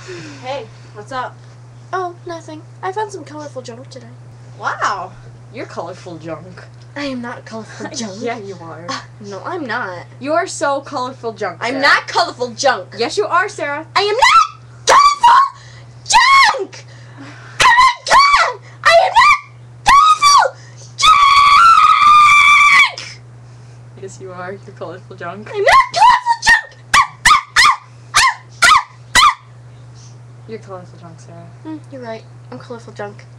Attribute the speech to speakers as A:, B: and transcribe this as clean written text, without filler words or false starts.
A: Hey, what's up?
B: Oh, nothing. I found some colorful junk today.
A: Wow, you're colorful junk.
B: I am not colorful junk.
A: Yeah, you are.
B: No, I'm not.
A: You are so colorful junk, Sarah.
B: I'm not colorful junk.
A: Yes, you are, Sarah.
B: I am not colorful junk! Oh my god! I am not colorful junk!
A: Yes, you are. You're colorful junk.
B: I'm not colorful junk!
A: You're colorful junk, Sarah.
B: You're right. I'm colorful junk.